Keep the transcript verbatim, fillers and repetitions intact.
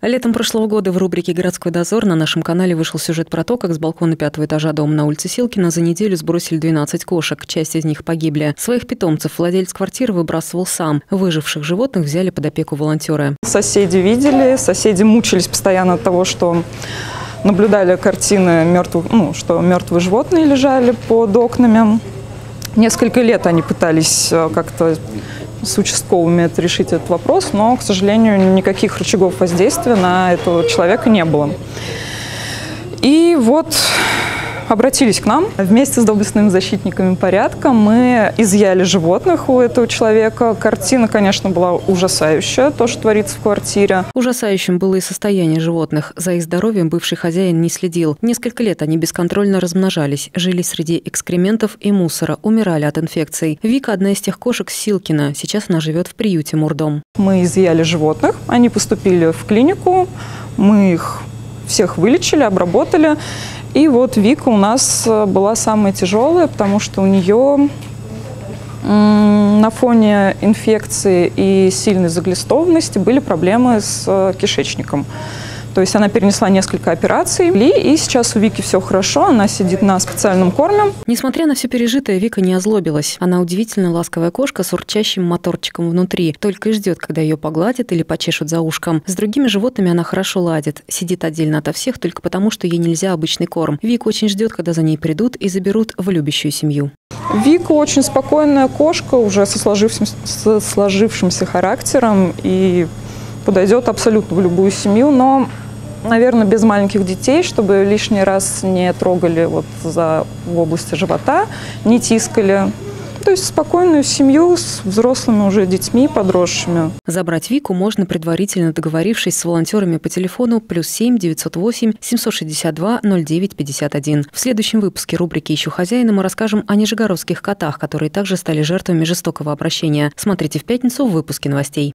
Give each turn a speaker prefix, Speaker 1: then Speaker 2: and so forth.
Speaker 1: Летом прошлого года в рубрике «Городской дозор» на нашем канале вышел сюжет про то, как с балкона пятого этажа дома на улице Силкина за неделю сбросили двенадцать кошек. Часть из них погибли. Своих питомцев владелец квартиры выбрасывал сам. Выживших животных взяли под опеку волонтеры.
Speaker 2: Соседи видели, соседи мучились постоянно от того, что наблюдали картины мертвых, ну, что мертвые животные лежали под окнами. Несколько лет они пытались как-то с участковыми это решить этот вопрос, но, к сожалению, никаких рычагов воздействия на этого человека не было. И вот обратились к нам. Вместе с доблестными защитниками порядка мы изъяли животных у этого человека. Картина, конечно, была ужасающая, то, что творится в квартире.
Speaker 1: Ужасающим было и состояние животных. За их здоровьем бывший хозяин не следил. Несколько лет они бесконтрольно размножались, жили среди экскрементов и мусора, умирали от инфекций. Вика – одна из тех кошек с Силкина. Сейчас она живет в приюте Мурдом.
Speaker 2: Мы изъяли животных, они поступили в клинику, мы их всех вылечили, обработали. И вот Вика у нас была самая тяжелая, потому что у нее на фоне инфекции и сильной заглистованности были проблемы с кишечником. То есть она перенесла несколько операций, и сейчас у Вики все хорошо, она сидит на специальном корме.
Speaker 1: Несмотря на все пережитое, Вика не озлобилась. Она удивительно ласковая кошка с урчащим моторчиком внутри. Только и ждет, когда ее погладят или почешут за ушком. С другими животными она хорошо ладит. Сидит отдельно ото всех только потому, что ей нельзя обычный корм. Вика очень ждет, когда за ней придут и заберут в любящую семью.
Speaker 2: Вика очень спокойная кошка, уже со сложившимся, со сложившимся характером и подойдет абсолютно в любую семью, но, наверное, без маленьких детей, чтобы лишний раз не трогали вот за, в области живота, не тискали. То есть спокойную семью с взрослыми уже детьми, подросшими.
Speaker 1: Забрать Вику можно, предварительно договорившись с волонтерами по телефону плюс семь девятьсот восемь семьсот шестьдесят два ноль девять пятьдесят один. В следующем выпуске рубрики «Ищу хозяина» мы расскажем о нижегородских котах, которые также стали жертвами жестокого обращения. Смотрите в пятницу в выпуске новостей.